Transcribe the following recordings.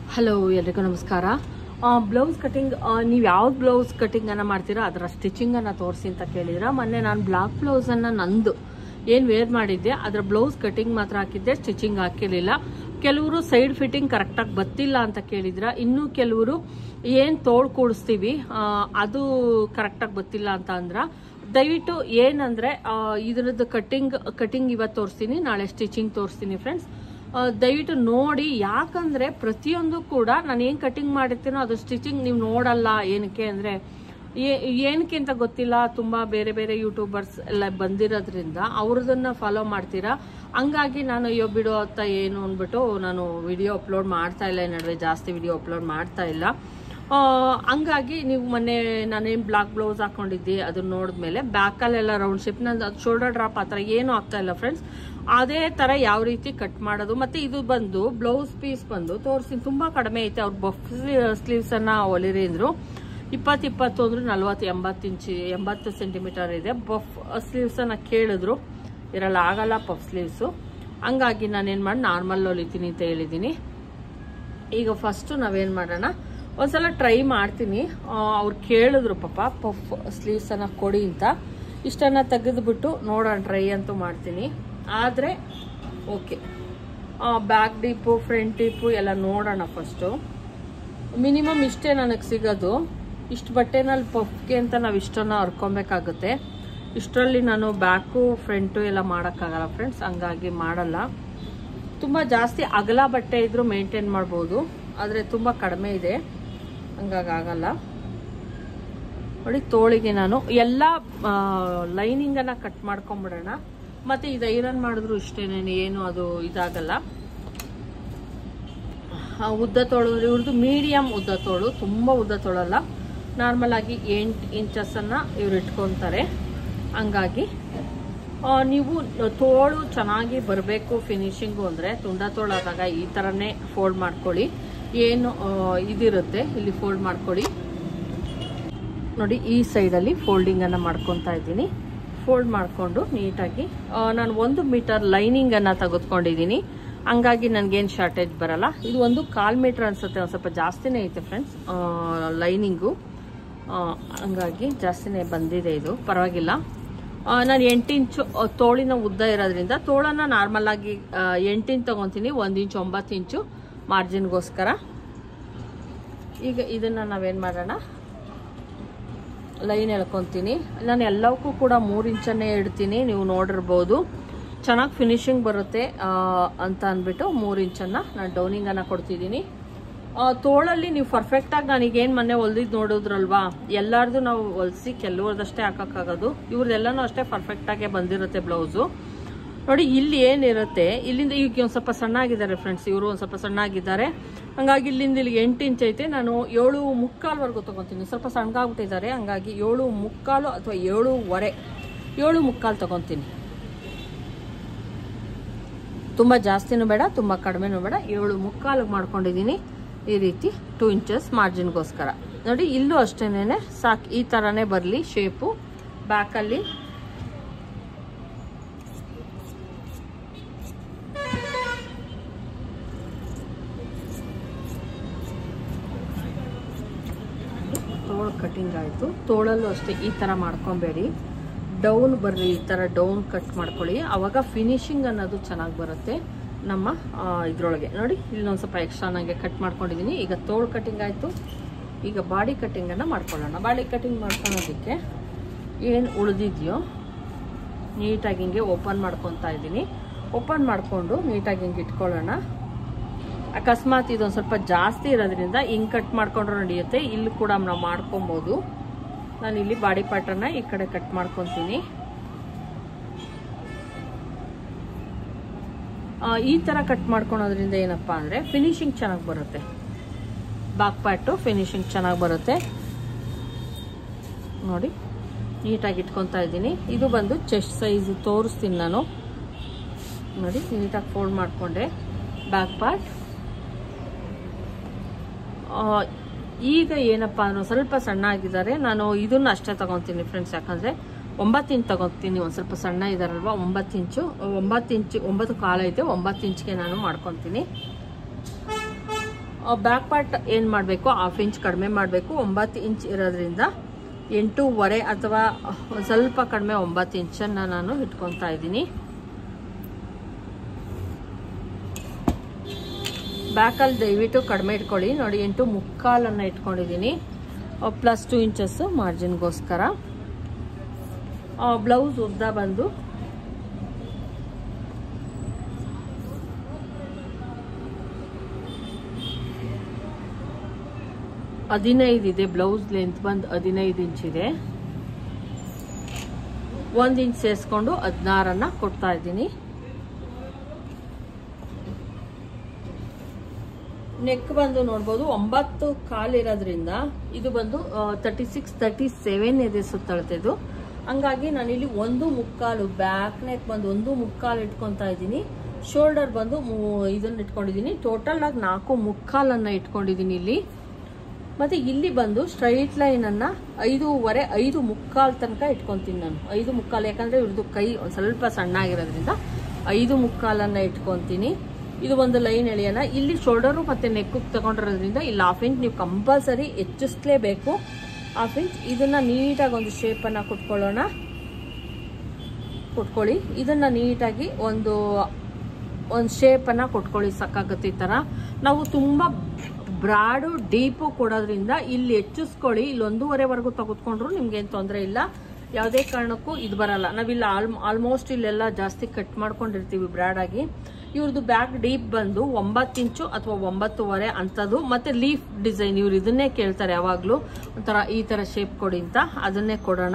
Hello ಎಲ್ರಿಗೂ ನಮಸ್ಕಾರ. Blouse cutting ನೀವು ಯಾವ್ದು ಬ್ಲೌಸ್ ಕಟಿಂಗನ್ನು ಮಾಡ್ತೀರಾ ಅದರ ಸ್ಟಿಚಿಂಗನ್ನು ತೋರಿಸಿ ಅಂತ ಕೇಳಿದ್ರೆ, ಮೊನ್ನೆ ನಾನು ಬ್ಲಾಕ್ ಬ್ಲೌಸನ್ನು ನಂದು ಏನು ವೇರ್ ಮಾಡಿದ್ದೆ ಅದರ ಬ್ಲೌಸ್ ಕಟಿಂಗ್ ಮಾತ್ರ ಹಾಕಿದ್ದೆ, ಸ್ಟಿಚಿಂಗ್ ಹಾಕಿರಲಿಲ್ಲ. ಕೆಲವರು ಸೈಡ್ ಫಿಟ್ಟಿಂಗ್ ಕರೆಕ್ಟಾಗಿ ಬರ್ತಿಲ್ಲ ಅಂತ ಕೇಳಿದ್ರ, ಇನ್ನು ಕೆಲವರು ಏನು ತೋಳು ಕೂಡಿಸ್ತೀವಿ ಅದು ಕರೆಕ್ಟಾಗಿ ಬರ್ತಿಲ್ಲ ಅಂತ ಅಂದ್ರ. ದಯವಿಟ್ಟು ಏನಂದ್ರೆ ಇದರದ್ದು ಕಟಿಂಗ್ ಇವತ್ತು ತೋರಿಸ್ತೀನಿ, ನಾಳೆ ಸ್ಟಿಚಿಂಗ್ ತೋರಿಸ್ತೀನಿ ಫ್ರೆಂಡ್ಸ್. ದಯವಿಟ್ಟು ನೋಡಿ, ಯಾಕಂದ್ರೆ ಪ್ರತಿಯೊಂದು ಕೂಡ ನಾನು ಏನು ಕಟಿಂಗ್ ಮಾಡಿರ್ತೀನೋ ಅದು ಸ್ಟಿಚಿಂಗ್ ನೀವು ನೋಡಲ್ಲ. ಏನಕ್ಕೆ ಅಂದ್ರೆ ಏನಕ್ಕೆ ಅಂತ ಗೊತ್ತಿಲ್ಲ, ತುಂಬಾ ಬೇರೆ ಬೇರೆ ಯೂಟ್ಯೂಬರ್ಸ್ ಎಲ್ಲ ಬಂದಿರೋದ್ರಿಂದ ಅವ್ರದನ್ನ ಫಾಲೋ ಮಾಡ್ತೀರಾ. ಹಂಗಾಗಿ ನಾನು ಅಯ್ಯೋ ಬಿಡೋ ಅಂತ ಏನು ಅಂದ್ಬಿಟ್ಟು ನಾನು ವಿಡಿಯೋ ಅಪ್ಲೋಡ್ ಮಾಡ್ತಾ ಇಲ್ಲ, ಈ ನಡುವೆ ಜಾಸ್ತಿ ವಿಡಿಯೋ ಅಪ್ಲೋಡ್ ಮಾಡ್ತಾ ಇಲ್ಲ. ಹಂಗಾಗಿ ನೀವು ಮೊನ್ನೆ ನಾನೇನು ಬ್ಲಾಕ್ ಬ್ಲೌಸ್ ಹಾಕೊಂಡಿದ್ದೆ ಅದನ್ನ ನೋಡಿದ್ಮೇಲೆ ಬ್ಯಾಕಲ್ಲೆಲ್ಲ ರೌಂಡ್ ಶೇಪ್, ನಂದು ಶೋಲ್ಡರ್ ಡ್ರಾಪ್ ಆ ಥರ ಏನೂ ಆಗ್ತಾ ಇಲ್ಲ ಫ್ರೆಂಡ್ಸ್. ಅದೇ ಥರ ಯಾವ ರೀತಿ ಕಟ್ ಮಾಡೋದು. ಮತ್ತೆ ಇದು ಬಂದು ಬ್ಲೌಸ್ ಪೀಸ್ ಬಂದು ತೋರಿಸ್ತೀನಿ, ತುಂಬ ಕಡಿಮೆ ಐತೆ. ಅವ್ರು ಬಫ್ ಸ್ಲೀವ್ಸನ್ನು ಹೊಲಿರಿ ಅಂದರು. 20-20 ಅಂದ್ರೆ 40-80 ಸೆಂಟಿಮೀಟರ್ ಇದೆ. ಬಫ್ ಸ್ಲೀವ್ಸನ್ನು ಕೇಳಿದ್ರು, ಇರಲ್ಲ ಆಗಲ್ಲ ಪಫ್ ಸ್ಲೀವ್ಸು. ಹಂಗಾಗಿ ನಾನೇನು ಮಾಡಿ ನಾರ್ಮಲ್ ಹೊಲಿತೀನಿ ಅಂತ ಹೇಳಿದ್ದೀನಿ. ಈಗ ಫಸ್ಟು ನಾವೇನು ಮಾಡೋಣ, ಒಂದ್ಸಲ ಟ್ರೈ ಮಾಡ್ತೀನಿ. ಅವ್ರು ಕೇಳಿದ್ರು ಪಾಪ ಪಫ್ ಸ್ಲೀವ್ಸನ್ನು ಕೊಡಿ ಅಂತ. ಇಷ್ಟನ್ನು ತೆಗೆದುಬಿಟ್ಟು ನೋಡೋಣ, ಟ್ರೈ ಅಂತೂ ಮಾಡ್ತೀನಿ. ಆದರೆ okay, back deep front deep ಎಲ್ಲ ನೋಡೋಣ. ಫಸ್ಟು ಮಿನಿಮಮ್ ಇಷ್ಟೇ ನನಗೆ ಸಿಗೋದು. ಇಷ್ಟು ಬಟ್ಟೆನಲ್ಲಿ ಪಫ್ಗೆ ಅಂತ ನಾವು ಇಷ್ಟನ್ನು ಹರ್ಕೊಬೇಕಾಗುತ್ತೆ. ಇಷ್ಟರಲ್ಲಿ ನಾನು ಬ್ಯಾಕು ಫ್ರಂಟು ಎಲ್ಲ ಮಾಡೋಕ್ಕಾಗಲ್ಲ ಫ್ರೆಂಡ್ಸ್, ಹಂಗಾಗಿ ಮಾಡಲ್ಲ. ತುಂಬ ಜಾಸ್ತಿ ಅಗಲ ಬಟ್ಟೆ ಇದ್ರೂ ಮೇಂಟೈನ್ ಮಾಡ್ಬೋದು, ಆದರೆ ತುಂಬ ಕಡಿಮೆ ಇದೆ, ಹಂಗಾಗಿ ಆಗಲ್ಲ. ನೋಡಿ, ತೋಳಿಗೆ ನಾನು ಎಲ್ಲ ಲೈನಿಂಗನ್ನು ಕಟ್ ಮಾಡ್ಕೊಂಬಿಡೋಣ. ಮತ್ತೆ ಇದು ಐರನ್ ಮಾಡಿದ್ರು ಇಷ್ಟೇನೇನು ಏನು ಅದು ಇದಾಗಲ್ಲ. ಉದ್ದ ತೋಳು ಇವ್ರದ್ದು ಮೀಡಿಯಂ ಉದ್ದ ತೋಳು, ತುಂಬ ಉದ್ದ ತೋಳಲ್ಲ. ನಾರ್ಮಲ್ ಆಗಿ 8 ಇಂಚಸ್ಸನ್ನು ಇವ್ರು ಇಟ್ಕೊತಾರೆ. ಹಂಗಾಗಿ ನೀವು ತೋಳು ಚೆನ್ನಾಗಿ ಬರಬೇಕು ಫಿನಿಶಿಂಗು ಅಂದರೆ ತುಂಡ ತೋಳಾದಾಗ ಈ ಥರನೇ ಫೋಲ್ಡ್ ಮಾಡ್ಕೊಳ್ಳಿ. ಏನು ಇದಿರುತ್ತೆ ಇಲ್ಲಿ ಫೋಲ್ಡ್ ಮಾಡ್ಕೊಳ್ಳಿ. ನೋಡಿ, ಈ ಸೈಡಲ್ಲಿ ಫೋಲ್ಡಿಂಗನ್ನು ಮಾಡ್ಕೊತಾ ಇದ್ದೀನಿ. ಫೋಲ್ಡ್ ಮಾಡಿಕೊಂಡು ನೀಟಾಗಿ ನಾನು 1 ಮೀಟರ್ ಲೈನಿಂಗನ್ನು ತೆಗೆದುಕೊಂಡಿದ್ದೀನಿ. ಹಂಗಾಗಿ ನನಗೇನು ಶಾರ್ಟೇಜ್ ಬರಲ್ಲ. ಇದು 1/4 ಮೀಟರ್ ಅನಿಸುತ್ತೆ, ಒಂದು ಸ್ವಲ್ಪ ಜಾಸ್ತಿನೇ ಐತೆ ಫ್ರೆಂಡ್ಸ್ ಲೈನಿಂಗು. ಹಂಗಾಗಿ ಜಾಸ್ತಿನೇ ಬಂದಿದೆ, ಇದು ಪರವಾಗಿಲ್ಲ. ನಾನು 8 ಇಂಚು ತೋಳಿನ ಉದ್ದ ಇರೋದ್ರಿಂದ ತೋಳನ್ನು ನಾರ್ಮಲ್ ಆಗಿ 8 ಇಂಚ್ ತೊಗೊತೀನಿ, 1 ಇಂಚು 9 ಇಂಚು ಮಾರ್ಜಿನ್ಗೋಸ್ಕರ. ಈಗ ಇದನ್ನು ನಾವೇನು ಮಾಡೋಣ, ಲೈನ್ ಎಳ್ಕೊತೀನಿ. ನಾನು ಎಲ್ಲವಕ್ಕೂ ಕೂಡ 3 ಇಂಚನ್ನೇ ಇಡ್ತೀನಿ, ನೀವು ನೋಡಿರ್ಬೋದು. ಚೆನ್ನಾಗಿ ಫಿನಿಶಿಂಗ್ ಬರುತ್ತೆ ಅಂತ ಅಂದ್ಬಿಟ್ಟು 3 ಇಂಚನ್ನು ನಾನು ಡೌನಿಂಗನ್ನು ಕೊಡ್ತಿದ್ದೀನಿ. ತೋಳಲ್ಲಿ ನೀವು ಪರ್ಫೆಕ್ಟಾಗಿ ನನಗೇನು ಮೊನ್ನೆ ಹೊಲ್ದಿದ್ದು ನೋಡಿದ್ರಲ್ವಾ, ಎಲ್ಲರದು ನಾವು ಹೊಲಿಸಿ ಕೆಲವ್ರದಷ್ಟೇ ಹಾಕೋಕ್ಕಾಗೋದು. ಇವ್ರದ್ದೆಲ್ಲನೂ ಅಷ್ಟೇ ಪರ್ಫೆಕ್ಟಾಗೇ ಬಂದಿರುತ್ತೆ ಬ್ಲೌಸು. ನೋಡಿ, ಇಲ್ಲಿ ಏನಿರುತ್ತೆ, ಇಲ್ಲಿಂದ ಈಗ ಒಂದು ಸ್ವಲ್ಪ ಸಣ್ಣ ಆಗಿದ್ದಾರೆ ಫ್ರೆಂಡ್ಸ್, ಇವರು ಒಂದು ಸ್ವಲ್ಪ ಸಣ್ಣ ಆಗಿದ್ದಾರೆ. ಹಂಗಾಗಿ ಇಲ್ಲಿಂದ ಇಲ್ಲಿಗೆ 8 ಇಂಚ್ ಐತೆ. ನಾನು 7.25 ತೊಗೊತೀನಿ. ಸ್ವಲ್ಪ ಸಣ್ಣಗಾಗ್ಬಿಟ್ಟಿದ್ದಾರೆ, ಹಂಗಾಗಿ 7.25 ಅಥವಾ 7.25 7.25 ತೊಗೊತೀನಿ. ತುಂಬ ಜಾಸ್ತಿನೂ ಬೇಡ, ತುಂಬ ಕಡಿಮೆನೂ ಬೇಡ, 7.25 ಮಾಡ್ಕೊಂಡಿದ್ದೀನಿ. ಈ ರೀತಿ 2 ಇಂಚಸ್ ಮಾರ್ಜಿನ್ಗೋಸ್ಕರ. ನೋಡಿ, ಇಲ್ಲೂ ಅಷ್ಟೇನೆ ಸಾಕು, ಈ ಥರನೇ ಬರಲಿ ಶೇಪು. ಬ್ಯಾಕಲ್ಲಿ ತೋಳು ಕಟಿಂಗ್ ಆಯಿತು. ತೋಳಲ್ಲೂ ಅಷ್ಟೇ ಈ ಥರ ಮಾಡ್ಕೊಬೇಡಿ, ಡೌನ್ ಬರ್ರಿ, ಈ ಥರ ಡೌನ್ ಕಟ್ ಮಾಡ್ಕೊಳ್ಳಿ. ಆವಾಗ ಫಿನಿಶಿಂಗ್ ಅನ್ನೋದು ಚೆನ್ನಾಗಿ ಬರುತ್ತೆ ನಮ್ಮ ಇದರೊಳಗೆ. ನೋಡಿ, ಇಲ್ಲೊಂದು ಸ್ವಲ್ಪ ಎಕ್ಸ್ಟ್ರಾ ನನಗೆ ಕಟ್ ಮಾಡ್ಕೊಂಡಿದ್ದೀನಿ. ಈಗ ತೋಳು ಕಟಿಂಗ್ ಆಯಿತು. ಈಗ ಬಾಡಿ ಕಟಿಂಗನ್ನು ಮಾಡ್ಕೊಳ್ಳೋಣ. ಬಾಡಿ ಕಟಿಂಗ್ ಮಾಡ್ಕೊಳ್ಳೋದಕ್ಕೆ ಏನು ಉಳಿದಿದೆಯೋ ನೀಟಾಗಿ ಹಿಂಗೆ ಓಪನ್ ಮಾಡ್ಕೊತಾ ಇದ್ದೀನಿ. ಓಪನ್ ಮಾಡಿಕೊಂಡು ನೀಟಾಗಿ ಹಿಂಗೆ ಇಟ್ಕೊಳ್ಳೋಣ. ಅಕಸ್ಮಾತ್ ಇದೊಂದು ಸ್ವಲ್ಪ ಜಾಸ್ತಿ ಇರೋದ್ರಿಂದ ಹಿಂಗೆ ಕಟ್ ಮಾಡ್ಕೊಂಡ್ರೆ ನಡೆಯುತ್ತೆ. ಇಲ್ಲಿ ಕೂಡ ನಾವು ಮಾಡ್ಕೊಬೋದು. ನಾನು ಇಲ್ಲಿ ಬಾಡಿ ಪಾರ್ಟನ್ನ ಈ ಕಡೆ ಕಟ್ ಮಾಡ್ಕೊತೀನಿ. ಈ ಥರ ಕಟ್ ಮಾಡ್ಕೊಳೋದ್ರಿಂದ ಏನಪ್ಪ ಅಂದರೆ ಫಿನಿಶಿಂಗ್ ಚೆನ್ನಾಗಿ ಬರುತ್ತೆ. ಬ್ಯಾಕ್ ಪಾರ್ಟು ಫಿನಿಶಿಂಗ್ ಚೆನ್ನಾಗಿ ಬರುತ್ತೆ. ನೋಡಿ, ನೀಟಾಗಿ ಇಟ್ಕೊತಾ ಇದ್ದೀನಿ. ಇದು ಬಂದು ಚೆಸ್ಟ್ ಸೈಜ್ ತೋರಿಸ್ತೀನಿ ನಾನು. ನೋಡಿ, ನೀಟಾಗಿ ಫೋಲ್ಡ್ ಮಾಡಿಕೊಂಡೆ ಬ್ಯಾಕ್ ಪಾರ್ಟ್. ಈಗ ಏನಪ್ಪ ಅಂದ್ರೆ ಸ್ವಲ್ಪ ಸಣ್ಣ ಆಗಿದ್ದಾರೆ. ನಾನು ಇದನ್ನ ಅಷ್ಟೇ ತಗೊತೀನಿ ಫ್ರೆಂಡ್ಸ್, ಯಾಕಂದರೆ 9 ಇಂಚ್ ತಗೊತೀನಿ. ಒಂದು ಸ್ವಲ್ಪ ಸಣ್ಣ ಇದಾರಲ್ವ, 9 ಇಂಚು 9 ಕಾಲು ಐತೆ, 9 ಇಂಚ್ಗೆ ನಾನು ಮಾಡ್ಕೊತೀನಿ. ಬ್ಯಾಕ್ ಪಾರ್ಟ್ ಏನು ಮಾಡಬೇಕು, 1/2 ಇಂಚ್ ಕಡಿಮೆ ಮಾಡಬೇಕು. 9 ಇಂಚ್ ಇರೋದ್ರಿಂದ 8.5 ಅಥವಾ ಸ್ವಲ್ಪ ಕಡಿಮೆ 9 ಇಂಚನ್ನು ನಾನು ಇಟ್ಕೊತಾ ಇದ್ದೀನಿ. ಬ್ಯಾಕಲ್ಲಿ ದಯವಿಟ್ಟು ಕಡಿಮೆ ಇಟ್ಕೊಳ್ಳಿ. ನೋಡಿ 8.75 ಇಟ್ಕೊಂಡಿದ್ದೀನಿ, ಪ್ಲಸ್ 2 ಇಂಚಸ್ ಮಾರ್ಜಿನ್ಗೋಸ್ಕರ. ಬ್ಲೌಸ್ ಉದ್ದ ಬಂದು 15 ಇದೆ. ಬ್ಲೌಸ್ ಲೆಂತ್ ಬಂದು 15 ಇಂಚ್ ಇದೆ. 1 ಇಂಚ್ ಸೇರಿಸ್ಕೊಂಡು 16 ಕೊಡ್ತಾ ಇದ್ದೀನಿ. ನೆಕ್ ಬಂದು ನೋಡ್ಬೋದು 9.25 ಇರೋದ್ರಿಂದ ಇದು ಬಂದು 36-37 ಇದೆ ಸುತ್ತಳತೆದು. ಹಂಗಾಗಿ ನಾನಿಲ್ಲಿ 1.25 ಬ್ಯಾಕ್ ನೆಕ್ ಬಂದು 1.25 ಇಟ್ಕೊತಾ ಇದ್ದೀನಿ. ಶೋಲ್ಡರ್ ಬಂದು ಇದನ್ನ ಇಟ್ಕೊಂಡಿದ್ದೀನಿ. ಟೋಟಲ್ ಆಗಿ 4.25 ಇಟ್ಕೊಂಡಿದ್ದೀನಿ ಇಲ್ಲಿ. ಮತ್ತೆ ಇಲ್ಲಿ ಬಂದು ಸ್ಟ್ರೈಟ್ ಲೈನ್ ಅನ್ನ 5.25 5.25 ತನಕ ಇಟ್ಕೊಂತೀನಿ ನಾನು. 5.25 ಯಾಕಂದ್ರೆ ಇವ್ರದ್ದು ಕೈ ಒಂದ್ ಸ್ವಲ್ಪ ಸಣ್ಣ ಆಗಿರೋದ್ರಿಂದ 5.25 ಇಟ್ಕೊಂತೀನಿ. ಇದು ಒಂದು ಲೈನ್ ಎಳೆಯೋಣ. ಇಲ್ಲಿ ಶೋಲ್ಡರು ಮತ್ತೆ ನೆಕ್ ತಗೊಂಡಿರೋದ್ರಿಂದ ಇಲ್ಲಿ 1/2 ಇಂಚ್ ನೀವು ಕಂಪಲ್ಸರಿ ಹೆಚ್ಚಿಸ್ಲೇಬೇಕು. 1/2 ಇಂಚ್ ಇದನ್ನ ನೀಟಾಗಿ ಒಂದು ಶೇಪ್ ಅನ್ನ ಕೊಟ್ಕೊಳ್ಳಿ. ಇದನ್ನ ನೀಟಾಗಿ ಒಂದು ಶೇಪ್ ಅನ್ನ ಕೊಟ್ಕೊಳ್ಳಿ. ಸಾಕಾಗುತ್ತೆ ಈ ತರ. ನಾವು ತುಂಬಾ ಬ್ರಾಡು ಡೀಪು ಕೊಡೋದ್ರಿಂದ ಇಲ್ಲಿ ಹೆಚ್ಚಿಸ್ಕೊಳ್ಳಿ. ಇಲ್ಲಿ 1.5 ತೆಗೆದುಕೊಂಡ್ರು ನಿಮ್ಗೆ ಏನು ತೊಂದರೆ ಇಲ್ಲ. ಯಾವುದೇ ಕಾರಣಕ್ಕೂ ಇದು ಬರಲ್ಲ. ನಾವಿಲ್ಲಿ ಆಲ್ಮೋಸ್ಟ್ ಇಲ್ಲೆಲ್ಲ ಜಾಸ್ತಿ ಕಟ್ ಮಾಡ್ಕೊಂಡಿರ್ತೀವಿ ಬ್ರಾಡ್ ಆಗಿ. ಇವ್ರದ್ದು ಬ್ಯಾಕ್ ಡೀಪ್ ಬಂದು 9 ಇಂಚು ಅಥವಾ 9.25 ಅಂತದ್ದು. ಮತ್ತೆ ಲೀಫ್ ಡಿಸೈನ್ ಇವ್ರು ಇದನ್ನೇ ಕೇಳ್ತಾರೆ ಯಾವಾಗ್ಲೂ, ಒಂಥರ ಈ ತರ ಶೇಪ್ ಕೊಡಿ ಅಂತ. ಅದನ್ನೇ ಕೊಡೋಣ.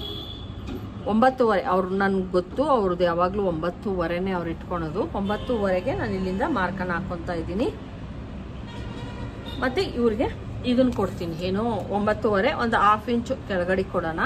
9.25 ಅವ್ರು ನನ್ಗೆ ಗೊತ್ತು, ಅವ್ರದ್ದು ಯಾವಾಗ್ಲೂ 9.25 ಅವ್ರು ಇಟ್ಕೊಳೋದು. 9.25ಗೆ ನಾನು ಇಲ್ಲಿಂದ ಮಾರ್ಕನ್ನ ಹಾಕೊಂತ ಇದ್ದೀನಿ. ಮತ್ತೆ ಇವ್ರಿಗೆ ಇದನ್ನ ಕೊಡ್ತೀನಿ, ಏನು 9.25 ಒಂದು 1/2 ಇಂಚು ಕೆಳಗಡೆ ಕೊಡೋಣ.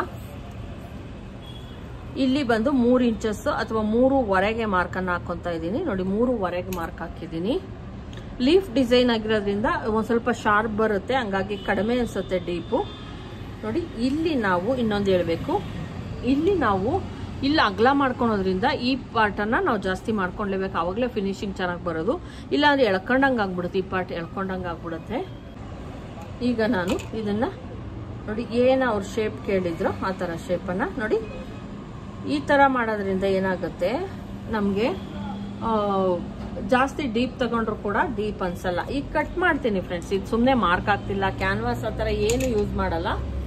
ಇಲ್ಲಿ ಬಂದು 3 ಇಂಚಸ್ ಅಥವಾ 3.25 ಮಾರ್ಕನ್ನ ಹಾಕೊಂತ ಇದ್ದೀನಿ. ನೋಡಿ 3.25 ಮಾರ್ಕ್ ಹಾಕಿದ್ದೀನಿ. ಲೀಫ್ ಡಿಸೈನ್ ಆಗಿರೋದ್ರಿಂದ ಒಂದ್ ಸ್ವಲ್ಪ ಶಾರ್ಪ್ ಬರುತ್ತೆ, ಹಂಗಾಗಿ ಕಡಿಮೆ ಅನ್ಸುತ್ತೆ ಡೀಪು. ನೋಡಿ ಇಲ್ಲಿ ನಾವು ಇನ್ನೊಂದು ಹೇಳ್ಬೇಕು, ಇಲ್ಲಿ ನಾವು ಇಲ್ಲಿ ಅಗಲ ಮಾಡ್ಕೊಳೋದ್ರಿಂದ ಈ ಪಾರ್ಟನ್ನ ನಾವು ಜಾಸ್ತಿ ಮಾಡ್ಕೊಂಡ್ಲೇಬೇಕು, ಅವಾಗಲೇ ಫಿನಿಶಿಂಗ್ ಚೆನ್ನಾಗಿ ಬರೋದು. ಇಲ್ಲಾಂದ್ರೆ ಎಳ್ಕೊಂಡಂಗೆ ಆಗ್ಬಿಡುತ್ತೆ, ಈ ಪಾರ್ಟ್ ಎಳ್ಕೊಂಡಂಗೆ ಆಗ್ಬಿಡುತ್ತೆ. ಈಗ ನಾನು ಇದನ್ನ ನೋಡಿ ಏನು ಅವ್ರ ಶೇಪ್ ಕೇಳಿದ್ರು ಆ ಥರ ಶೇಪನ್ನು ನೋಡಿ ಈ ಥರ ಮಾಡೋದ್ರಿಂದ ಏನಾಗುತ್ತೆ, ನಮಗೆ ಜಾಸ್ತಿ ಡೀಪ್ ತಗೊಂಡ್ರು ಕೂಡ ಡೀಪ್ ಅನ್ಸಲ್ಲ. ಈಗ ಕಟ್ ಮಾಡ್ತೀನಿ ಫ್ರೆಂಡ್ಸ್, ಇದು ಸುಮ್ಮನೆ ಮಾರ್ಕ್ ಆಗ್ತಿಲ್ಲ. ಕ್ಯಾನ್ವಾಸ್ ಆ ಥರ ಏನು ಯೂಸ್ ಮಾಡಲ್ಲ.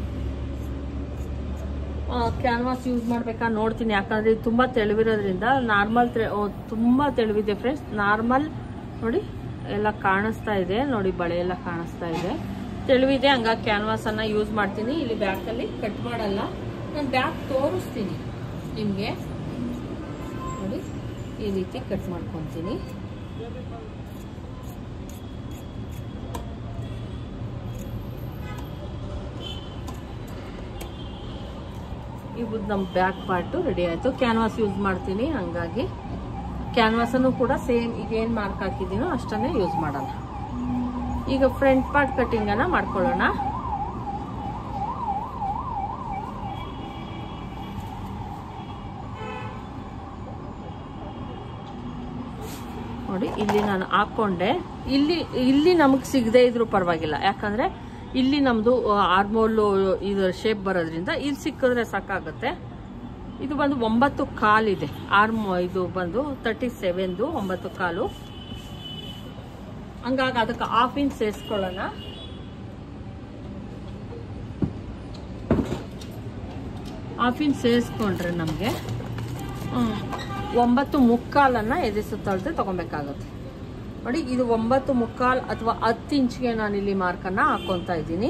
ಕ್ಯಾನ್ವಾಸ್ ಯೂಸ್ ಮಾಡ್ಬೇಕಾ ನೋಡ್ತೀನಿ, ಯಾಕಂದ್ರೆ ಇದು ತುಂಬ ತೆಳುವಿರೋದ್ರಿಂದ. ನಾರ್ಮಲ್ ತುಂಬ ತೆಳುವಿದೆ ಫ್ರೆಂಡ್ಸ್. ನಾರ್ಮಲ್ ನೋಡಿ ಎಲ್ಲ ಕಾಣಿಸ್ತಾ ಇದೆ, ನೋಡಿ ಬಳೆ ಎಲ್ಲ ಕಾಣಿಸ್ತಾ ಇದೆ, ತೆಳುವಿದೆ. ಹಂಗಾಗಿ ಕ್ಯಾನ್ವಾಸ್ ಅನ್ನ ಯೂಸ್ ಮಾಡ್ತೀನಿ. ಇಲ್ಲಿ ಬ್ಯಾಕಲ್ಲಿ ಕಟ್ ಮಾಡಲ್ಲ. ನಾನು ಬ್ಯಾಕ್ ತೋರಿಸ್ತೀನಿ ನಿಮಗೆ. ನೋಡಿ ಈ ರೀತಿ ಕಟ್ ಮಾಡ್ಕೊತೀನಿ. ಇವು ನಮ್ಮ ಬ್ಯಾಕ್ ಪಾರ್ಟು ರೆಡಿ ಆಯಿತು. ಕ್ಯಾನ್ವಾಸ್ ಯೂಸ್ ಮಾಡ್ತೀನಿ, ಹಂಗಾಗಿ ಕ್ಯಾನ್ವಾಸನ್ನು ಕೂಡ ಸೇಮ್ ಈಗ ಏನು ಮಾರ್ಕ್ ಹಾಕಿದ್ದೀನೋ ಅಷ್ಟನ್ನೇ ಯೂಸ್ ಮಾಡೋಣ. ಈಗ ಫ್ರಂಟ್ ಪಾರ್ಟ್ ಕಟ್ಟಿಂಗನ್ನು ಮಾಡ್ಕೊಳ್ಳೋಣ. ನೋಡಿ ಇಲ್ಲಿ ನಾನು ಹಾಕೊಂಡೆ. ಇಲ್ಲಿ ನಮಗೆ ಸಿಗದೆ ಇದ್ರೂ ಪರವಾಗಿಲ್ಲ, ಯಾಕಂದ್ರೆ ಇಲ್ಲಿ ನಮ್ದು ಆರ್ಮೋಲ್ ಇದು ಶೇಪ್ ಬರೋದ್ರಿಂದ ಇಲ್ಲಿ ಸಿಕ್ಕಿದ್ರೆ ಸಾಕಾಗುತ್ತೆ. ಇದು ಬಂದು 9.25 ಇದೆ. ಇದು ಬಂದು 37 9.25. ಹಂಗಾಗಿ ಅದಕ್ಕೆ 1/2 ಇಂಚ್ ಸೇರಿಸ್ಕೊಳ್ಳೋಣ. ಹಾಫ್ ಇಂಚ್ ಸೇರಿಸ್ಕೊಂಡ್ರೆ ನಮಗೆ 9.25 ಎದೆ ಸುತ್ತಳತೆ ತಗೊಬೇಕಾಗುತ್ತೆ. ನೋಡಿ ಇದು 9.25 ಅಥವಾ 10 ಇಂಚ್ಗೆ ನಾನಿಲ್ಲಿ ಮಾರ್ಕನ್ನ ಹಾಕೊಂತ ಇದ್ದೀನಿ.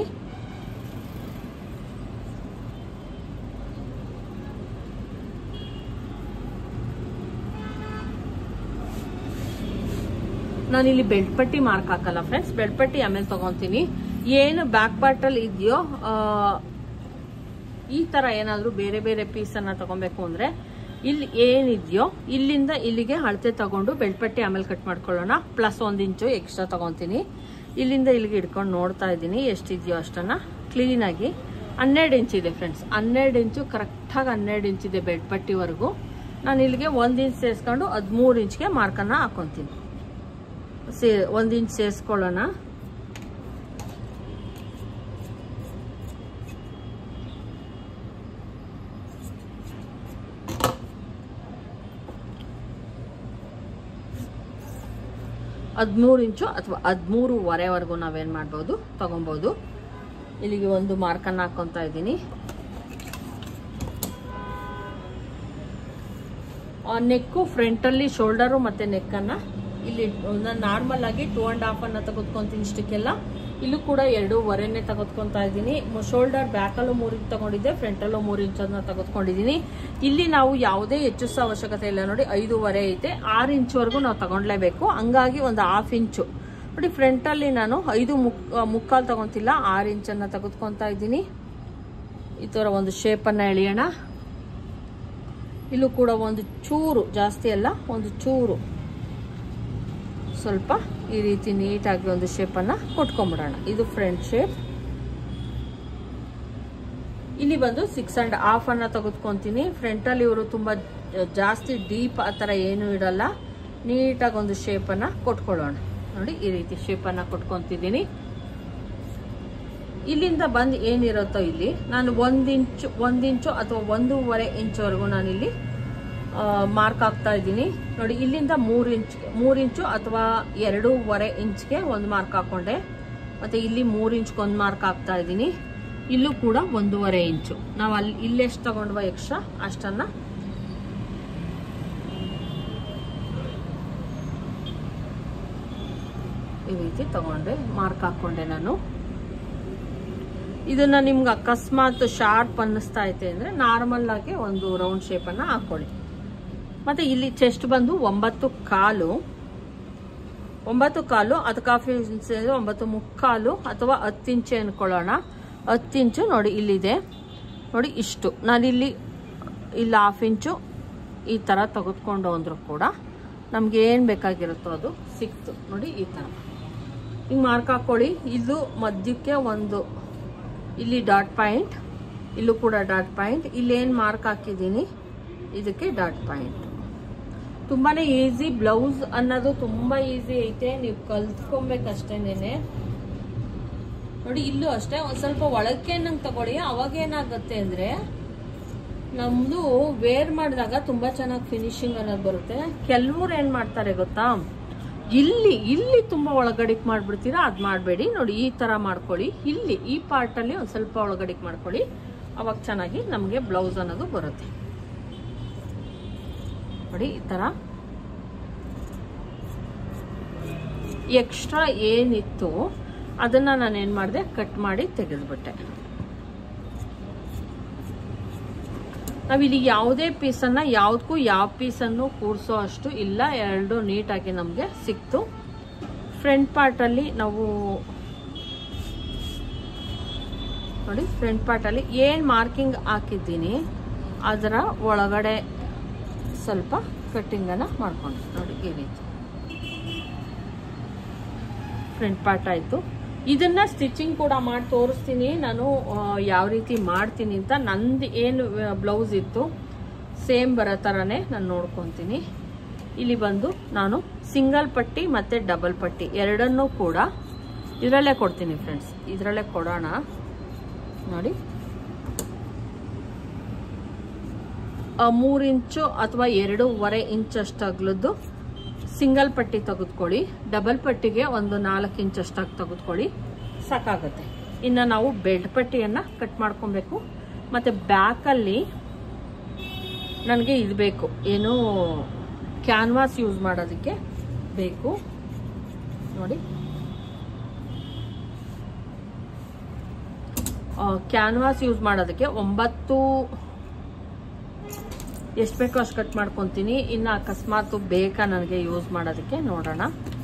ನಾನಿಲ್ಲಿ ಬೆಲ್ಟ್ ಪಟ್ಟಿ ಮಾರ್ಕ್ ಹಾಕಲ್ಲ ಫ್ರೆಂಡ್ಸ್, ಬೆಲ್ಟ್ ಪಟ್ಟಿ ಆಮೇಲೆ ತಗೊಂತೀನಿ. ಏನು ಬ್ಯಾಕ್ ಪಾರ್ಟ್ ಅಲ್ಲಿ ಇದೆಯೋ ಈ ತರ ಏನಾದ್ರೂ ಬೇರೆ ಬೇರೆ ಪೀಸ್ ಅನ್ನ ತಗೊಬೇಕು ಅಂದ್ರೆ ಇಲ್ಲಿ ಏನಿದೆಯೋ ಇಲ್ಲಿಂದ ಇಲ್ಲಿಗೆ ಅಳತೆ ತಗೊಂಡು ಬೆಲ್ಟ್ ಪಟ್ಟಿ ಆಮೇಲೆ ಕಟ್ ಮಾಡ್ಕೊಳ್ಳೋಣ. ಪ್ಲಸ್ 1 ಇಂಚು ಎಕ್ಸ್ಟ್ರಾ ತಗೊಂತೀನಿ. ಇಲ್ಲಿಂದ ಇಲ್ಲಿಗೆ ಇಟ್ಕೊಂಡು ನೋಡ್ತಾ ಇದ್ದೀನಿ ಎಷ್ಟಿದೆಯೋ ಅಷ್ಟನ್ನ ಕ್ಲೀನ್ ಆಗಿ. 12 ಇಂಚ್ ಇದೆ ಫ್ರೆಂಡ್ಸ್, 12 ಇಂಚು ಕರೆಕ್ಟಾಗಿ 12 ಇಂಚ್ ಇದೆ ಬೆಲ್ಟ್ ಪಟ್ಟಿವರೆಗೂ. ನಾನು ಇಲ್ಲಿಗೆ 1 ಇಂಚ್ ಸೇರಿಸ್ಕೊಂಡು 13 ಇಂಚ್ಗೆ ಮಾರ್ಕನ್ನ ಹಾಕೊಂತೀನಿ. 1 ಇಂಚ್ ಸೇರಿಸ್ಕೊಳ್ಳೋಣ. 13 ಇಂಚು ಅಥವಾ 13.5ವರೆಗೂ ನಾವೇನು ಮಾಡ್ಬೋದು ತಗೊಬೋದು. ಇಲ್ಲಿಗೆ ಒಂದು ಮಾರ್ಕನ್ನು ಹಾಕ್ಕೊತಾ ಇದ್ದೀನಿ. ನೆಕ್ಕು ಫ್ರಂಟಲ್ಲಿ ಶೋಲ್ಡರು ಮತ್ತು ನೆಕ್ಕನ್ನು ಇಲ್ಲಿ ನಾನು ನಾರ್ಮಲ್ ಆಗಿ 2.5 ತೆಗೆದುಕೊಂತೀನಿ ಇಷ್ಟಕ್ಕೆಲ್ಲ. ಇಲ್ಲೂ ಕೂಡ 2.5 ತೆಗೆದುಕೊತಾ ಇದ್ದೀನಿ. ಶೋಲ್ಡರ್ ಬ್ಯಾಕಲ್ಲೂ 3 ಇಂಚ್ ತಗೊಂಡಿದ್ದೆ, ಫ್ರಂಟಲ್ಲೂ 3 ಇಂಚನ್ನು ತೆಗೆದುಕೊಂಡಿದ್ದೀನಿ. ಇಲ್ಲಿ ನಾವು ಯಾವುದೇ ಹೆಚ್ಚಿಸೋ ಅವಶ್ಯಕತೆ ಇಲ್ಲ ನೋಡಿ, 5.5 ಐತೆ, 6 ಇಂಚ್ವರೆಗೂ ನಾವು ತಗೊಳ್ಲೇಬೇಕು. ಹಂಗಾಗಿ ಒಂದು 1/2 ಇಂಚು ನೋಡಿ. ಫ್ರಂಟಲ್ಲಿ ನಾನು 5.75 ತಗೊತಿಲ್ಲ, 6 ಇಂಚನ್ನು ತೆಗೆದುಕೊತಾ ಇದ್ದೀನಿ. ಈ ಥರ ಒಂದು ಶೇಪನ್ನು ಎಳೆಯೋಣ. ಇಲ್ಲೂ ಕೂಡ ಒಂದು ಚೂರು, ಜಾಸ್ತಿ ಅಲ್ಲ, ಒಂದು ಚೂರು ಸ್ವಲ್ಪ ಈ ರೀತಿ ನೀಟಾಗಿ ಒಂದು ಶೇಪನ್ನು ಕೊಟ್ಕೊಂಡ್ಬಿಡೋಣ. ಇದು ಫ್ರಂಟ್ ಶೇಪ್. ಇಲ್ಲಿ ಬಂದು 6.5 ತೆಗೆದುಕೊಂತೀನಿ. ಫ್ರಂಟಲ್ಲಿ ಇವರು ತುಂಬ ಜಾಸ್ತಿ ಡೀಪ್ ಆ ಥರ ಏನೂ ಇಡಲ್ಲ, ನೀಟಾಗಿ ಒಂದು ಶೇಪನ್ನು ಕೊಟ್ಕೊಳ್ಳೋಣ. ನೋಡಿ ಈ ರೀತಿ ಶೇಪನ್ನು ಕೊಟ್ಕೊತಿದ್ದೀನಿ. ಇಲ್ಲಿಂದ ಬಂದು ಏನಿರುತ್ತೋ ಇಲ್ಲಿ ನಾನು 1 ಇಂಚು ಅಥವಾ 1.5 ಇಂಚ್ವರೆಗೂ ನಾನಿಲ್ಲಿ ಮಾರ್ಕ್ ಹಾಕ್ತಾ ಇದ್ದೀನಿ ನೋಡಿ. ಇಲ್ಲಿಂದ 3 ಇಂಚು ಅಥವಾ 2.5 ಇಂಚ್ಗೆ ಒಂದು ಮಾರ್ಕ್ ಹಾಕೊಂಡೆ. ಮತ್ತೆ ಇಲ್ಲಿ 3 ಇಂಚ್ಗೆ ಒಂದು ಮಾರ್ಕ್ ಹಾಕ್ತಾ ಇದ್ದೀನಿ. ಇಲ್ಲೂ ಕೂಡ 1.5 ಇಂಚು. ನಾವು ಇಲ್ಲೆಷ್ಟು ತಗೊಂಡ್ವ ಎಕ್ಸ್ಟ್ರಾ ಅಷ್ಟನ್ನ ಈ ರೀತಿ ತಗೊಂಡೆ, ಮಾರ್ಕ್ ಹಾಕೊಂಡೆ ನಾನು. ಇದನ್ನ ನಿಮ್ಗೆ ಅಕಸ್ಮಾತ್ ಶಾರ್ಪ್ ಅನ್ನಿಸ್ತಾ ಐತೆ ಅಂದ್ರೆ ನಾರ್ಮಲ್ ಆಗಿ ಒಂದು ರೌಂಡ್ ಶೇಪ್ ಅನ್ನ ಹಾಕೊಳ್ಳಿ. ಮತ್ತೆ ಇಲ್ಲಿ ಚೆಸ್ಟ್ ಬಂದು 9.5 ಅದಕ್ಕೆ 1/2 ಇಂಚ್ 9.75 ಅಥವಾ 10 ಇಂಚ್ ಅನ್ಕೊಳ್ಳೋಣ. 10 ಇಂಚು ನೋಡಿ ಇಲ್ಲಿದೆ ನೋಡಿ. ಇಷ್ಟು ನಾನಿಲ್ಲಿ 1/2 ಇಂಚು ಈ ತರ ತೆಗೆದುಕೊಂಡು ಅಂದ್ರೂ ಕೂಡ ನಮ್ಗೆ ಏನ್ ಬೇಕಾಗಿರುತ್ತೋ ಅದು ಸಿಕ್ತು ನೋಡಿ. ಈ ತರ ಹಿಂಗ್ ಮಾರ್ಕ್ ಹಾಕೊಳ್ಳಿ. ಇದು ಮಧ್ಯಕ್ಕೆ ಒಂದು ಇಲ್ಲಿ ಡಾಟ್ ಪಾಯಿಂಟ್, ಇಲ್ಲೂ ಕೂಡ ಡಾಟ್ ಪಾಯಿಂಟ್. ಇಲ್ಲೇನು ಮಾರ್ಕ್ ಹಾಕಿದ್ದೀನಿ ಇದಕ್ಕೆ ಡಾಟ್ ಪಾಯಿಂಟ್. ತುಂಬಾನೇ ಈಸಿ. ಬ್ಲೌಸ್ ಅನ್ನೋದು ತುಂಬಾ ಈಸಿ ಐತೆ, ನೀವು ಕಲ್ತ್ಕೊಬೇಕಷ್ಟೇನೆ ನೋಡಿ. ಇಲ್ಲೂ ಅಷ್ಟೇ ಒಂದ್ ಸ್ವಲ್ಪ ಒಳಕ್ಕೆ ನಂಗೆ ತಗೊಳ್ಳಿ. ಅವಾಗ ಏನಾಗುತ್ತೆ ಅಂದ್ರೆ ನಮ್ದು ವೇರ್ ಮಾಡಿದಾಗ ತುಂಬಾ ಚೆನ್ನಾಗಿ ಫಿನಿಶಿಂಗ್ ಅನ್ನೋದು ಬರುತ್ತೆ. ಕೆಲವ್ರು ಏನ್ ಮಾಡ್ತಾರೆ ಗೊತ್ತಾ, ಇಲ್ಲಿ ತುಂಬಾ ಒಳಗಡಿಕೆ ಮಾಡ್ಬಿಡ್ತೀರಾ, ಅದ್ ಮಾಡಬೇಡಿ ನೋಡಿ. ಈ ತರ ಮಾಡ್ಕೊಳ್ಳಿ. ಇಲ್ಲಿ ಈ ಪಾರ್ಟ್ ಅಲ್ಲಿ ಒಂದ್ ಸ್ವಲ್ಪ ಒಳಗಡಿಕೆ ಮಾಡ್ಕೊಳ್ಳಿ, ಅವಾಗ ಚೆನ್ನಾಗಿ ನಮ್ಗೆ ಬ್ಲೌಸ್ ಅನ್ನೋದು ಬರುತ್ತೆ ನೋಡಿ. ಈ ತರ ಎಕ್ಸ್ಟ್ರಾ ಏನಿತ್ತು ಅದನ್ನ ನಾನು ಏನ್ ಮಾಡಿದೆ, ಕಟ್ ಮಾಡಿ ತೆಗೆದ್ಬಿಟ್ಟೆ. ನಾವಿಲ್ಲಿ ಯಾವುದೇ ಪೀಸನ್ನ ಯಾವುದಕ್ಕೂ ಯಾವ ಪೀಸನ್ನು ಕೂಡಿಸೋ ಅಷ್ಟು ಇಲ್ಲ, ಎರಡು ನೀಟಾಗಿ ನಮಗೆ ಸಿಕ್ತು. ಫ್ರಂಟ್ ಪಾರ್ಟಲ್ಲಿ ನಾವು ನೋಡಿ, ಫ್ರಂಟ್ ಪಾರ್ಟಲ್ಲಿ ಏನು ಮಾರ್ಕಿಂಗ್ ಹಾಕಿದ್ದೀನಿ ಅದರ ಒಳಗಡೆ ಸ್ವಲ್ಪ ಕಟ್ಟಿಂಗನ್ನು ಮಾಡ್ಕೊಂಡು ನೋಡಿ. ಈ ರೀತಿ ಫ್ರಂಟ್ ಪಾರ್ಟ್ ಆಯಿತು. ಇದನ್ನ ಸ್ಟಿಚಿಂಗ್ ಕೂಡ ಮಾಡಿ ತೋರಿಸ್ತೀನಿ ನಾನು ಯಾವ ರೀತಿ ಮಾಡ್ತೀನಿ ಅಂತ. ನಂದು ಏನು ಬ್ಲೌಸ್ ಇತ್ತು ಸೇಮ್ ಬರೋ ಥರನೇ ನಾನು ನೋಡ್ಕೊತೀನಿ. ಇಲ್ಲಿ ಬಂದು ನಾನು ಸಿಂಗಲ್ ಪಟ್ಟಿ ಮತ್ತು ಡಬಲ್ ಪಟ್ಟಿ ಎರಡನ್ನೂ ಕೂಡ ಇದರಲ್ಲೇ ಕೊಡ್ತೀನಿ ಫ್ರೆಂಡ್ಸ್. ಇದರಲ್ಲೇ ಕೊಡೋಣ ನೋಡಿ. 3 ಇಂಚು ಅಥವಾ 2.5 ಇಂಚ್ ಅಷ್ಟು ಅಗಲದ್ದು ಸಿಂಗಲ್ ಪಟ್ಟಿ ತೆಗೆದುಕೊಳ್ಳಿ. ಡಬಲ್ ಪಟ್ಟಿಗೆ ಒಂದು 4 ಇಂಚ್ ಅಷ್ಟಾಗಿ ತೆಗೆದುಕೊಳ್ಳಿ, ಸಾಕಾಗುತ್ತೆ. ಇನ್ನು ನಾವು ಬೆಲ್ಟ್ ಪಟ್ಟಿಯನ್ನು ಕಟ್ ಮಾಡ್ಕೊಬೇಕು. ಮತ್ತು ಬ್ಯಾಕಲ್ಲಿ ನನಗೆ ಇದು ಬೇಕು, ಏನು ಕ್ಯಾನ್ವಾಸ್ ಯೂಸ್ ಮಾಡೋದಕ್ಕೆ ಬೇಕು ನೋಡಿ. ಕ್ಯಾನ್ವಾಸ್ ಯೂಸ್ ಮಾಡೋದಕ್ಕೆ 9 ಎಷ್ಟು ಬೇಕೋ ಅಷ್ಟು ಕಟ್ ಮಾಡ್ಕೊತೀನಿ. ಇನ್ನು ಅಕಸ್ಮಾತ್ ಬೇಕಾ ನನಗೆ ಯೂಸ್ ಮಾಡೋದಕ್ಕೆ ನೋಡೋಣ.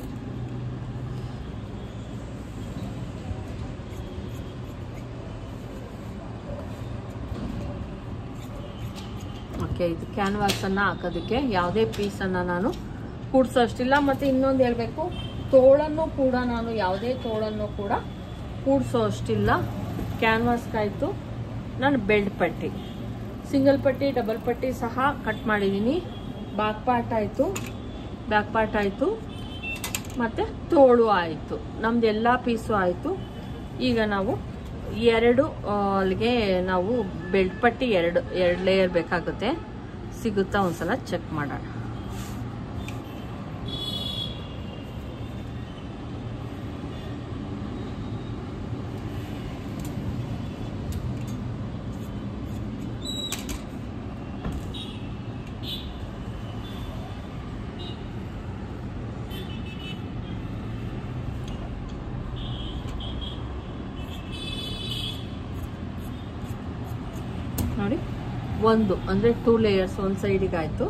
ಓಕೆ, ಇದು ಕ್ಯಾನ್ವಾಸನ್ನು ಹಾಕೋದಕ್ಕೆ ಯಾವುದೇ ಪೀಸನ್ನು ನಾನು ಕೂಡಿಸೋ ಅಷ್ಟಿಲ್ಲ. ಮತ್ತು ಇನ್ನೊಂದು ಹೇಳಬೇಕು, ತೋಳನ್ನು ಕೂಡ ನಾನು ಯಾವುದೇ ತೋಳನ್ನು ಕೂಡ ಕೂಡಿಸೋ ಅಷ್ಟಿಲ್ಲ. ಕ್ಯಾನ್ವಾಸ್ಗಾಯಿತು. ನಾನು ಬೆಲ್ಟ್ ಪಟ್ಟಿ, ಸಿಂಗಲ್ ಪಟ್ಟಿ, ಡಬಲ್ ಪಟ್ಟಿ ಸಹ ಕಟ್ ಮಾಡಿದ್ದೀನಿ. ಬ್ಯಾಕ್ ಪಾರ್ಟ್ ಆಯಿತು ಮತ್ತು ತೋಳು ಆಯಿತು. ನಮ್ದು ಎಲ್ಲ ಪೀಸು ಆಯಿತು. ಈಗ ನಾವು ಅಲ್ಲಿಗೆ ನಾವು ಬೆಲ್ಟ್ ಪಟ್ಟಿ ಎರಡು ಲೇಯರ್ ಬೇಕಾಗುತ್ತೆ. ಸಿಗುತ್ತಾ ಒಂದ್ಸಲ ಚೆಕ್ ಮಾಡೋಣ. ಒಂದು ಅಂದರೆ 2 ಲೇಯರ್ಸ್ ಒಂದು ಸೈಡಿಗೆ ಆಯಿತು.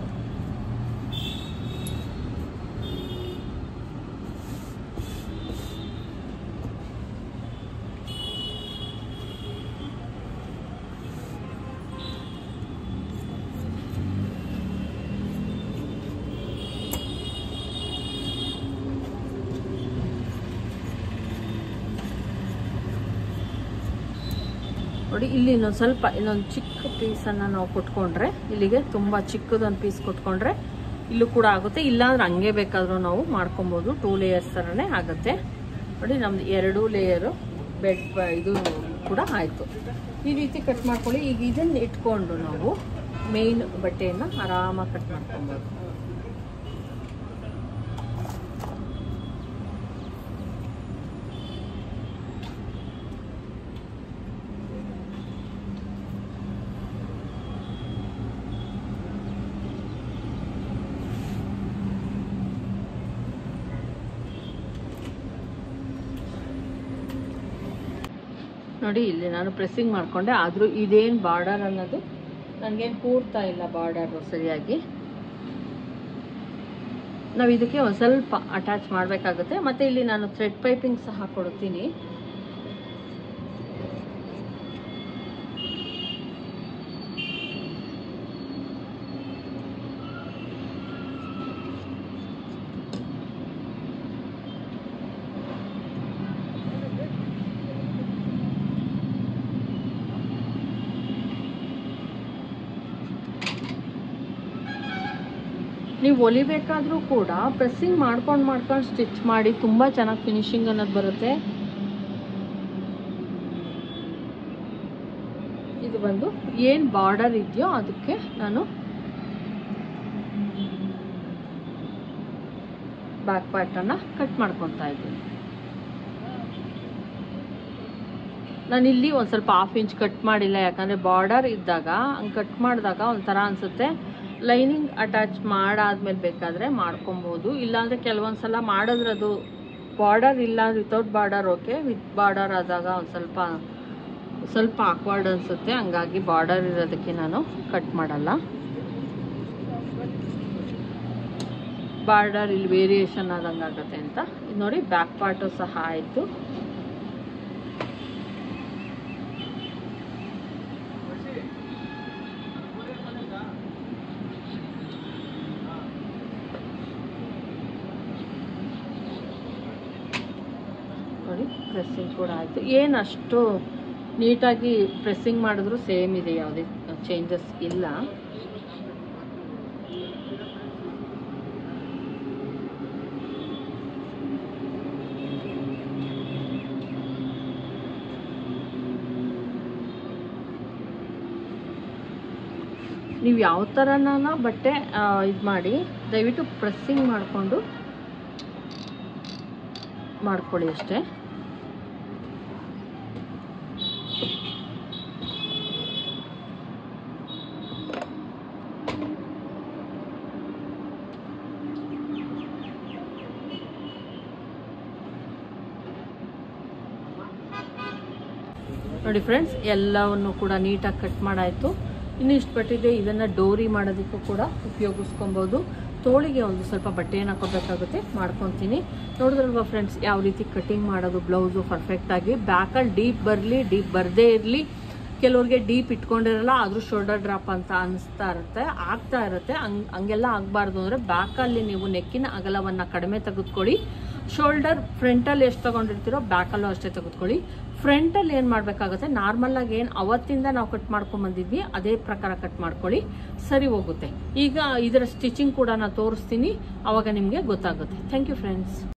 ನೋಡಿ ಇಲ್ಲಿ ಇನ್ನೊಂದು ಚಿಕ್ಕ ಪೀಸನ್ನು ನಾವು ಕೊಟ್ಕೊಂಡ್ರೆ, ಇಲ್ಲಿಗೆ ತುಂಬ ಚಿಕ್ಕದೊಂದು ಪೀಸ್ ಕೊಟ್ಕೊಂಡ್ರೆ ಇಲ್ಲೂ ಕೂಡ ಆಗುತ್ತೆ. ಇಲ್ಲಾಂದ್ರೆ ಹಂಗೆ ಬೇಕಾದರೂ ನಾವು ಮಾಡ್ಕೊಬೋದು. 2 ಲೇಯರ್ಸ್ ಥರನೇ ಆಗುತ್ತೆ. ನೋಡಿ ನಮ್ದು 2 ಲೇಯರು ಬೆಡ್ ಇದು ಕೂಡ ಆಯಿತು. ಈ ರೀತಿ ಕಟ್ ಮಾಡ್ಕೊಳ್ಳಿ. ಈಗ ಇದನ್ನು ಇಟ್ಕೊಂಡು ನಾವು ಮೇನ್ ಬಟ್ಟೆಯನ್ನು ಆರಾಮಾಗಿ ಕಟ್ ಮಾಡ್ಕೊಬೋದು. ನೋಡಿ ಇಲ್ಲಿ ನಾನು ಪ್ರೆಸ್ಸಿಂಗ್ ಮಾಡಿಕೊಂಡೆ, ಆದರೂ ಇದೇನು ಬಾರ್ಡರ್ ಅನ್ನೋದು ನನಗೇನು ಕೂರ್ತಾ ಇಲ್ಲ ಬಾರ್ಡರು ಸರಿಯಾಗಿ. ನಾವು ಇದಕ್ಕೆ ಒಂದು ಸ್ವಲ್ಪ ಅಟ್ಯಾಚ್ ಮಾಡಬೇಕಾಗುತ್ತೆ. ಮತ್ತು ಇಲ್ಲಿ ನಾನು ಥ್ರೆಡ್ ಪೈಪಿಂಗ್ ಸಹ ಕೊಡ್ತೀನಿ. ನೀವು ಹೊಲಿಬೇಕಾದ್ರೂ ಕೂಡ ಪ್ರೆಸ್ಸಿಂಗ್ ಮಾಡ್ಕೊಂಡು ಸ್ಟಿಚ್ ಮಾಡಿ ತುಂಬ ಚೆನ್ನಾಗಿ ಫಿನಿಶಿಂಗ್ ಅನ್ನೋದು ಬರುತ್ತೆ. ಇದು ಬಂದು ಏನು ಬಾರ್ಡರ್ ಇದೆಯೋ ಅದಕ್ಕೆ ನಾನು ಬ್ಯಾಕ್ ಪಾರ್ಟನ್ನು ಕಟ್ ಮಾಡ್ಕೊತಾ ಇದ್ದೀನಿ. ನಾನಿಲ್ಲಿ ಒಂದು ಸ್ವಲ್ಪ 1/2 ಇಂಚ್ ಕಟ್ ಮಾಡಿಲ್ಲ, ಯಾಕಂದರೆ ಬಾರ್ಡರ್ ಇದ್ದಾಗ ಹಂಗೆ ಕಟ್ ಮಾಡಿದಾಗ ಒಂಥರ ಅನಿಸುತ್ತೆ. ಲೈನಿಂಗ್ ಅಟ್ಯಾಚ್ ಮಾಡಾದ್ಮೇಲೆ ಬೇಕಾದರೆ ಮಾಡ್ಕೊಬೋದು. ಇಲ್ಲಾಂದರೆ ಕೆಲವೊಂದು ಸಲ ಮಾಡಿದ್ರೆ ಅದು ಬಾರ್ಡರ್ ಇಲ್ಲ, without border okay, with border ಆದಾಗ ಒಂದು ಸ್ವಲ್ಪ ಆಕ್ವರ್ಡ್ ಅನಿಸುತ್ತೆ. ಹಂಗಾಗಿ ಬಾರ್ಡರ್ ಇರೋದಕ್ಕೆ ನಾನು ಕಟ್ ಮಾಡಲ್ಲ. ಬಾರ್ಡರ್ ಇಲ್ಲಿ ವೇರಿಯೇಷನ್ ಆದಂಗೆ ಆಗುತ್ತೆ ಅಂತ. ಇದು ನೋಡಿ ಬ್ಯಾಕ್ ಪಾರ್ಟು ಸಹ ಆಯಿತು. ನೋಡಿ ಪ್ರೆಸ್ಸಿಂಗ್ ಕೂಡ ಆಯಿತು. ಏನಷ್ಟು ನೀಟಾಗಿ ಪ್ರೆಸ್ಸಿಂಗ್ ಮಾಡಿದ್ರು ಸೇಮ್ ಇದೆ, ಯಾವುದೇ ಚೇಂಜಸ್ ಇಲ್ಲ. ನೀವು ಯಾವ ಥರನ ಬಟ್ಟೆ ಇದು ಮಾಡಿ ದಯವಿಟ್ಟು ಪ್ರೆಸ್ಸಿಂಗ್ ಮಾಡಿಕೊಂಡು ಮಾಡ್ಕೊಳ್ಳಿ ಅಷ್ಟೇ. ನೋಡಿ ಫ್ರೆಂಡ್ಸ್, ಎಲ್ಲವನ್ನು ಕೂಡ ನೀಟಾಗಿ ಕಟ್ ಮಾಡಾಯಿತು. ಇನ್ನು ಇಷ್ಟು ಬಟ್ಟಿದೆ, ಇದನ್ನು ಡೋರಿ ಮಾಡೋದಕ್ಕೂ ಕೂಡ ಉಪಯೋಗಿಸ್ಕೊಬೋದು. ತೋಳಿಗೆ ಒಂದು ಸ್ವಲ್ಪ ಬಟ್ಟೆಯನ್ನು ಹಾಕೋಬೇಕಾಗುತ್ತೆ, ಮಾಡ್ಕೊತೀನಿ. ನೋಡಿದ್ರಲ್ವ ಫ್ರೆಂಡ್ಸ್ ಯಾವ ರೀತಿ ಕಟಿಂಗ್ ಮಾಡೋದು ಬ್ಲೌಸು ಪರ್ಫೆಕ್ಟಾಗಿ. ಬ್ಯಾಕಲ್ಲಿ ಡೀಪ್ ಬರಲಿ, ಡೀಪ್ ಬರದೇ ಇರಲಿ. ಕೆಲವ್ರಿಗೆ ಡೀಪ್ ಇಟ್ಕೊಂಡಿರಲ್ಲ, ಆದರೂ ಶೋಲ್ಡರ್ ಡ್ರಾಪ್ ಅಂತ ಆಗ್ತಾ ಇರುತ್ತೆ. ಹಂಗೆಲ್ಲ ಆಗಬಾರ್ದು ಅಂದರೆ ಬ್ಯಾಕಲ್ಲಿ ನೀವು ನೆಕ್ಕಿನ ಅಗಲವನ್ನು ಕಡಿಮೆ ತೆಗೆದುಕೊಳ್ಳಿ. ಶೋಲ್ಡರ್ ಫ್ರಂಟಲ್ಲಿ ಎಷ್ಟು ತೊಗೊಂಡಿರ್ತೀರೋ ಬ್ಯಾಕಲ್ಲೂ ಅಷ್ಟೇ ತೆಗೆದುಕೊಳ್ಳಿ. ಫ್ರಂಟಲ್ಲಿ ಏನು ಮಾಡಬೇಕಾಗುತ್ತೆ, ನಾರ್ಮಲಾಗಿ ಏನು ಅವತ್ತಿಂದ ನಾವು ಕಟ್ ಮಾಡ್ಕೊಂಬಂದಿದ್ವಿ ಅದೇ ಪ್ರಕಾರ ಕಟ್ ಮಾಡ್ಕೊಳ್ಳಿ, ಸರಿ ಹೋಗುತ್ತೆ. ಈಗ ಇದರ ಸ್ಟಿಚಿಂಗ್ ಕೂಡ ನಾನು ತೋರಿಸ್ತೀನಿ, ಆವಾಗ ನಿಮಗೆ ಗೊತ್ತಾಗುತ್ತೆ. Thank you friends.